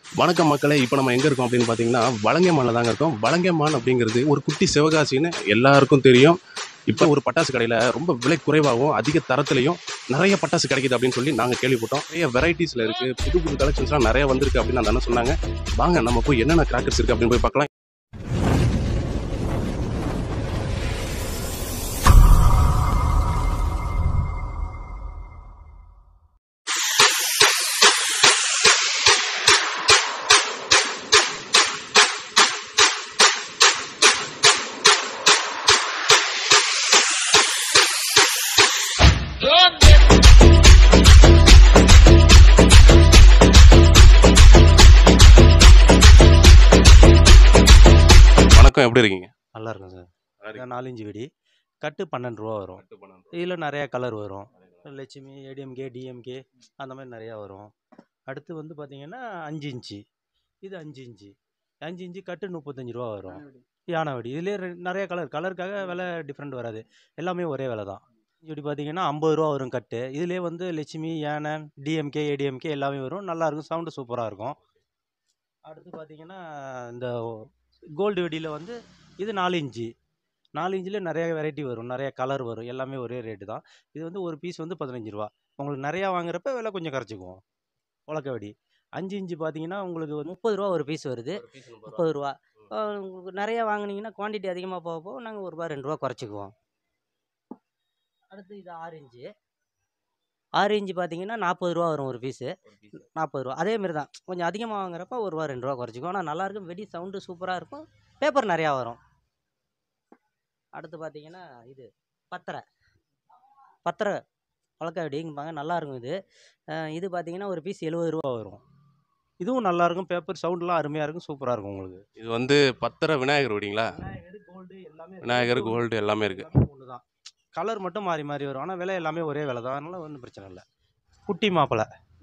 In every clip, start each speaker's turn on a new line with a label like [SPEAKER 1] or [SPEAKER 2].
[SPEAKER 1] வணக்கம் மக்களே. இப்போ நம்ம எங்கே இருக்கோம் அப்படின்னு பார்த்தீங்கன்னா வலங்கைமானில் தாங்க இருக்கோம். வலங்கைமான் அப்படிங்கிறது ஒரு குட்டி சிவகாசின்னு எல்லாருக்கும் தெரியும். இப்போ ஒரு பட்டாசு கடையில் ரொம்ப விலை குறைவாகவும் அதிக தரத்துலையும் நிறைய பட்டாசு கிடைக்குது அப்படின்னு சொல்லி நாங்கள் கேள்விப்பட்டோம். நிறைய வெரைட்டிஸில் இருக்குது, புது புது கலெக்ஷன்ஸ்லாம் நிறைய வந்திருக்கு அப்படின்னு அந்த அண்ணன் சொன்னாங்க. வாங்க நம்ம போய் என்னென்ன கிராக்கர்ஸ் இருக்குது அப்படின்னு போய் பார்க்கலாம். வணக்கம், எப்படி இருக்கீங்க?
[SPEAKER 2] நல்லா இருக்கும் சார். 4 வெடி கட்டு 12 ரூபா வரும். இதில் நிறையா கலர் வரும். லட்சுமி, ஏடிஎம்கே, டிஎம்கே அந்த மாதிரி நிறையா வரும். அடுத்து வந்து பார்த்தீங்கன்னா 5 இன்ச்சு, இது 5 இன்ச்சு. 5 இன்ச்சு கட்டு 35 ரூபா வரும். யானை வெடி இதிலே நிறைய கலருக்காக விலை டிஃப்ரெண்ட் வராது, எல்லாமே ஒரே விலை தான். இப்படி பார்த்தீங்கன்னா 50 ரூபா வரும் கட்டு. இதிலே வந்து லட்சுமி, யானை, டிஎம்கே, ஏடிஎம்கே எல்லாமே வரும். நல்லாயிருக்கும், சவுண்டு சூப்பராக இருக்கும். அடுத்து பார்த்தீங்கன்னா இந்த கோல்டு வெடியில் வந்து இது 4 இன்ச்சு. 4 இன்ச்சில் நிறைய வெரைட்டி வரும், நிறைய கலர் வரும், எல்லாமே ஒரே ரேட்டு தான். இது வந்து ஒரு பீஸ் வந்து 15 ரூபா. உங்களுக்கு நிறையா வாங்குறப்ப விலை கொஞ்சம் குறைச்சிக்குவோம். உலக்க வெடி 5 இன்ச்சு பார்த்தீங்கன்னா உங்களுக்கு வந்து
[SPEAKER 3] 30 ரூபா ஒரு பீஸ் வருது. 30 ரூபா. நிறையா வாங்குனீங்கன்னா குவான்டிட்டி அதிகமாக போக போக நாங்கள் ஒரு ரூபா 2 ரூபா குறைச்சிக்குவோம். அடுத்து இது 6 இன்ச்சு. 6 இன்ச்சு பார்த்தீங்கன்னா 40 ரூபா வரும் ஒரு பீஸு. 40 ரூபா. அதேமாரி தான், கொஞ்சம் அதிகமாக வாங்குறப்ப ஒரு ரூபா 2 ரூபா குறைச்சிக்குவோம். ஆனால் நல்லாயிருக்கும், வெடி சவுண்டு சூப்பராக இருக்கும், பேப்பர் நிறையா வரும். அடுத்து பார்த்தீங்கன்னா இது பத்தரை வழக்க வெடிங்குப்பாங்க, நல்லாயிருக்கும் இது. இது பார்த்தீங்கன்னா ஒரு பீஸ் 70 ரூபா வரும்.
[SPEAKER 2] இதுவும் நல்லாயிருக்கும், பேப்பர் சவுண்டெலாம் அருமையாக இருக்கும், சூப்பராக இருக்கும் உங்களுக்கு.
[SPEAKER 1] இது வந்து பத்திர விநாயகர் வெடிங்களா? விநாயகர் கோல்டு எல்லாமே இருக்குது.
[SPEAKER 2] ஒன்று தான், கலர் மட்டும் மாறி மாறி வரும். ஆனால் விலை எல்லாமே ஒரே விலை தான், அதனால ஒன்றும் பிரச்சனை இல்லை. குட்டி மாப்பிள்ளை.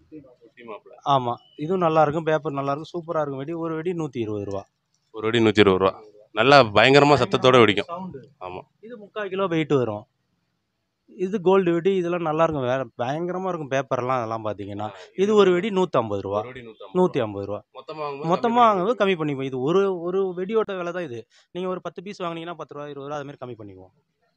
[SPEAKER 2] ஆமாம், இதுவும் நல்லாயிருக்கும், பேப்பர் நல்லாயிருக்கும், சூப்பராக இருக்கும். வெடி ஒரு வெடி 120 ரூபா.
[SPEAKER 1] ஒரு வெடி 120 ரூபா. நல்லா பயங்கரமாக சத்தத்தோடு வெடிக்கும்.
[SPEAKER 2] சவுண்டு.
[SPEAKER 1] ஆமாம்.
[SPEAKER 2] இது 3/4 கிலோ வெயிட் வரும். இது கோல்டு வெடி, இதெல்லாம் நல்லாயிருக்கும், வேறு பயங்கரமாக இருக்கும் பேப்பர்லாம். அதெல்லாம் பார்த்தீங்கன்னா இது ஒரு வெடி 150 ரூபா. 150 ரூபா. மொத்தமாக வாங்கும்போது கம்மி பண்ணிக்குவோம். இது ஒரு வெடியோட விலை தான் இது. நீங்கள் ஒரு 10 பீஸ் வாங்கினீங்கன்னா 10 ரூபா 20 ரூபா அதுமாரி கம்மி பண்ணிக்குவோம்.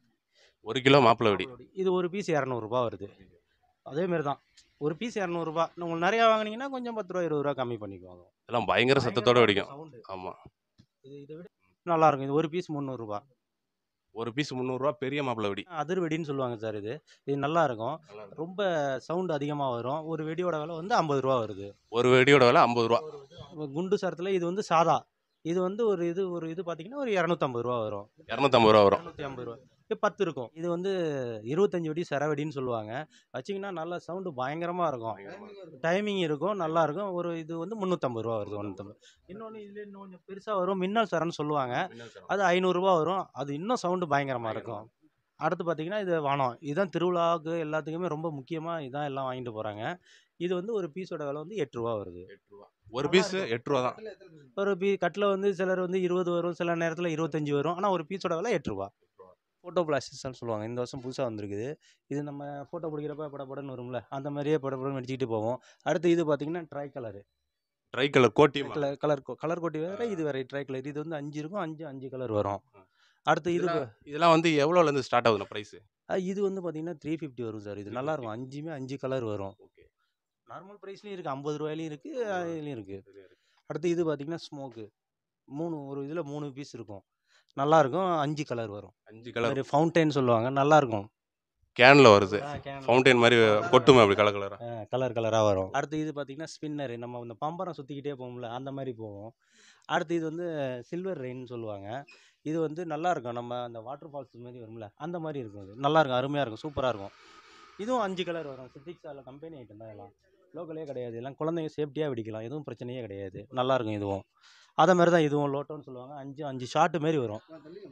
[SPEAKER 1] 1 கிலோ மாப்பிள்ளை வெடி.
[SPEAKER 2] இது ஒரு பீஸ் 200 ரூபா வருது. அதேமாரி தான், ஒரு பீஸ் 200 ரூபா. உங்களுக்கு நிறையா வாங்கினீங்கன்னா கொஞ்சம் 10 ரூபா 20 ரூபா கம்மி பண்ணிக்குவோம்.
[SPEAKER 1] எல்லாம் பயங்கர சத்தத்தோடு வெடிக்கும். ஆமாம்,
[SPEAKER 2] இதை விட நல்லாயிருக்கும். இது ஒரு பீஸ் 300 ரூபா.
[SPEAKER 1] ஒரு பீஸ் 300 ரூபா. பெரிய மாப்பிள்ளை வெடி.
[SPEAKER 2] அதிர் வெடின்னு சொல்லுவாங்க சார். இது நல்லா இருக்கும், ரொம்ப சவுண்டு அதிகமாக வரும். ஒரு வெடியோட விலை வந்து 50 ரூபா வருது.
[SPEAKER 1] ஒரு வெடியோட விலை 50 ரூபா.
[SPEAKER 2] குண்டு சரத்தில் இது வந்து சாதா. இது வந்து ஒரு இது பார்த்தீங்கன்னா ஒரு 250 ரூபா வரும்.
[SPEAKER 1] 250 ரூபா வரும்.
[SPEAKER 2] 250 ரூபா. இது 10 இருக்கும். இது வந்து 25 வெடி சரவெடின்னு சொல்லுவாங்க. வச்சிங்கன்னா நல்லா சவுண்டு பயங்கரமாக இருக்கும், டைமிங் இருக்கும், நல்லா இருக்கும். ஒரு இது வந்து 350 ரூபா வருது. 150. இன்னொன்று இதில் இன்னும் கொஞ்சம் பெருசாக வரும், மின்னல் சரன்னு சொல்லுவாங்க. அது 500 ரூபா வரும். அது இன்னும் சவுண்டு பயங்கரமாக இருக்கும். அடுத்து பார்த்தீங்கன்னா இது வானம். இதுதான் திருவிழாவுக்கு எல்லாத்துக்குமே ரொம்ப முக்கியமாக, இதான் எல்லாம் வாங்கிட்டு போகிறாங்க. இது வந்து ஒரு பீஸோட விலை வந்து 8 ரூபா வருது.
[SPEAKER 1] ஒரு பீஸ் 8 ரூபா தான்.
[SPEAKER 2] ஒரு கட்டில் வந்து சிலர் வந்து 20 வரும், சில நேரத்தில் 25 வரும். ஆனால் ஒரு பீஸோட விலை 8 ரூபா. ஃபோட்டோ பிளாஸ்டிக்ஸ்னு சொல்லுவாங்க. இந்த வருஷம் புதுசாக வந்திருக்குது. இது நம்ம ஃபோட்டோ பிடிக்கிறப்ப படப்படன்னு வரும்ல, அந்த மாதிரியே படப்படன்னு அடிச்சுக்கிட்டு போவோம். அடுத்து இது பார்த்தீங்கன்னா ட்ரை கலரு.
[SPEAKER 1] ட்ரை கலர் கோட்டி.
[SPEAKER 2] கலர் கோட்டி வேறு, இது வேறு. ட்ரை கலர் இது வந்து 5 இருக்கும், 5 கலர் வரும். அடுத்து
[SPEAKER 1] இதெல்லாம் வந்து எவ்வளோலேருந்து ஸ்டார்ட் ஆகுதுண்ணா ப்ரைஸு?
[SPEAKER 2] இது வந்து பார்த்தீங்கன்னா 350 வரும் சார். இது நல்லாயிருக்கும், 5 கலர் வரும். நார்மல் ப்ரைஸ்லையும் இருக்குது, 50 ரூபாயிலையும் இருக்குது, இதுலையும் இருக்குது. அடுத்து இது பார்த்தீங்கன்னா ஸ்மோக்கு. ஒரு இதில் 3 பீஸ் இருக்கும், நல்லாயிருக்கும். 5 கலர் வரும்.
[SPEAKER 1] 5 கலர்.
[SPEAKER 2] ஃபவுண்டைன் சொல்லுவாங்க, நல்லாயிருக்கும்.
[SPEAKER 1] கேனில் வருது, ஃபவுண்டைன் மாதிரி கொட்டுமே அப்படி
[SPEAKER 2] கலராக வரும். அடுத்து இது பார்த்தீங்கன்னா ஸ்பின்னர். நம்ம இந்த பம்பரம் சுற்றிக்கிட்டே போகும்ல, அந்த மாதிரி போகும். அடுத்து இது வந்து சில்வர் ரெயின்னு சொல்லுவாங்க. இது வந்து நல்லாயிருக்கும், நம்ம அந்த வாட்டர் ஃபால்ஸ் மாதிரி வரும்ல, அந்த மாதிரி இருக்கும். இது நல்லாயிருக்கும், அருமையாக இருக்கும், சூப்பராக இருக்கும். இதுவும் 5 கலர் வரும். சித்திக்ஸாவில் கம்பெனி ஐட்டம் தான், எல்லாம் லோக்கலே கிடையாது. எல்லாம் குழந்தைங்க சேஃப்டியாக வெடிக்கலாம், எதுவும் பிரச்சனையே கிடையாது, நல்லாயிருக்கும். இதுவும் அதை மாதிரி தான். இதுவும் லோட்டோன்னு சொல்லுவாங்க. 5 ஷார்ட்டு மாரி வரும்,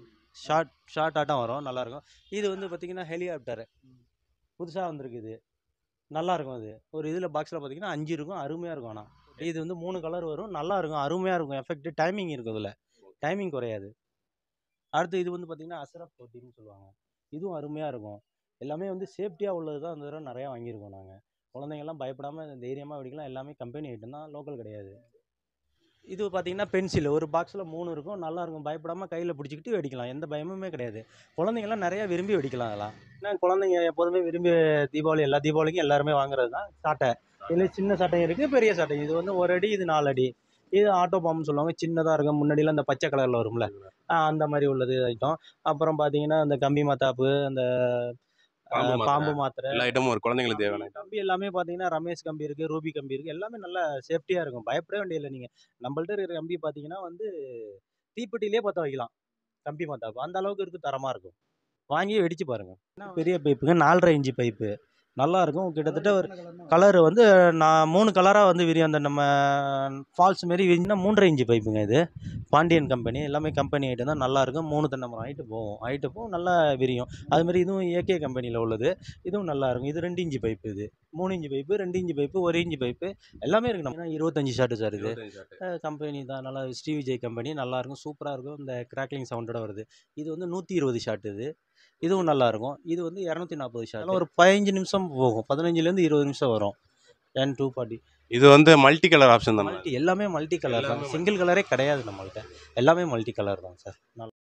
[SPEAKER 2] ஷார்ட் ஆட்டம் வரும், நல்லாயிருக்கும். இது வந்து பார்த்திங்கன்னா ஹெலிகாப்டரு புதுசாக வந்திருக்குது, நல்லாயிருக்கும். அது ஒரு இதில் பாக்ஸில் பார்த்திங்கன்னா 5 இருக்கும், அருமையாக இருக்கும். ஆனால் இது வந்து 3 கலர் வரும், நல்லாயிருக்கும், அருமையாக இருக்கும். எஃபெக்ட் டைமிங் இருக்கும், இதில் டைமிங் குறையாது. அடுத்து இது வந்து பார்த்திங்கன்னா அசரப் போட்டின்னு சொல்லுவாங்க. இதுவும் அருமையாக இருக்கும். எல்லாமே வந்து சேஃப்டியாக உள்ளது தான். அந்த தடவை நிறையா வாங்கியிருக்கோம் நாங்கள். குழந்தைங்கள்லாம் பயப்படாமல் தைரியமாக வெடிக்கலாம். எல்லாமே கம்பெனி ஐட்டம் தான், லோக்கல் கிடையாது. இது பார்த்தீங்கன்னா பென்சில் ஒரு பாக்ஸில் 3 இருக்கும், நல்லாயிருக்கும். பயப்படாமல் கையில் பிடிச்சிக்கிட்டு வெடிக்கலாம், எந்த பயமுமே கிடையாது. குழந்தைங்கலாம் நிறையா விரும்பி வெடிக்கலாம் அதெல்லாம். ஏன்னா குழந்தைங்க எப்போதுமே விரும்பி தீபாவளி எல்லா தீபாவளிக்கும் எல்லாருமே வாங்குறது தான் சாட்டை. இதில் சின்ன சாட்டையும் இருக்குது, பெரிய சாட்டையும். இது வந்து 1 அடி, இது 4 அடி. இது ஆட்டோ பாம்புன்னு சொல்லுவாங்க, சின்னதாக இருக்கும். முன்னாடிலாம் அந்த பச்சை கலரில் வரும்ல, அந்த மாதிரி உள்ளது ஐட்டம். அப்புறம் பார்த்தீங்கன்னா அந்த கம்பி மத்தாப்பு, அந்த பாம்பு மாத்திரை,
[SPEAKER 1] எல்லா ஐட்டமும் ஒரு குழந்தைங்களுக்கு தேவையான ஐட்டம்.
[SPEAKER 2] கம்பி எல்லாமே பார்த்தீங்கன்னா ரமேஷ் கம்பி இருக்குது, ரூபி கம்பி இருக்குது. எல்லாமே நல்லா சேஃப்டியாக இருக்கும், பயப்பட வேண்டியதில்லை. நீங்கள் நம்மள்ட்ட இருக்கிற கம்பி பார்த்தீங்கன்னா வந்து தீப்பெட்டிலே பற்ற வைக்கலாம். கம்பி மத்தாப்பு அந்த அளவுக்கு இருக்குது, தரமாக இருக்கும். வாங்கி வெடிச்சு பாருங்கள். பெரிய பைப்புங்க, 4.5 இன்ச்சு பைப்பு, நல்லாயிருக்கும். கிட்டத்தட்ட ஒரு கலரு வந்து நான் 3 கலராக வந்து விரியும். அந்த நம்ம ஃபால்ஸ் மாரி விரிஞ்சுன்னா 3.5 இன்ச்சு பைப்புங்க. இது பாண்டியன் கம்பெனி, எல்லாமே கம்பெனி ஐட்டம் தான், நல்லாயிருக்கும். 3 தென்னமரம் ஹைட்டு போகும், நல்லா விரியும். அதுமாதிரி இதுவும் ஏகே கம்பெனியில் உள்ளது, இதுவும் நல்லாயிருக்கும். இது 2 இன்ச்சு பைப்பு, இது 3 inch pipe, 2 inch pipe, 1 inch pipe, எல்லாமே இருக்குது. நம்ம 25 ஷாட்டு சார். இது கம்பெனி தான், நல்லா ஸ்ரீ விஜய் கம்பெனி, நல்லாயிருக்கும், சூப்பராக இருக்கும். இந்த கிராக்லிங் சவுண்டோட வருது. இது வந்து 120 ஷாட். இதுவும் நல்லாயிருக்கும். இது வந்து 240 ஷாட். ஒரு 15 நிமிஷம் போகும், 15லேருந்து 20 நிமிஷம் வரும். 240.
[SPEAKER 1] இது வந்து மல்டி கலர் ஆப்ஷன் தான்.
[SPEAKER 2] எல்லாமே மல்டி கலர் தான், சிங்கிள் கலரே கிடையாது நம்மள்கிட்ட. எல்லாமே மல்டி கலர் தான் சார்.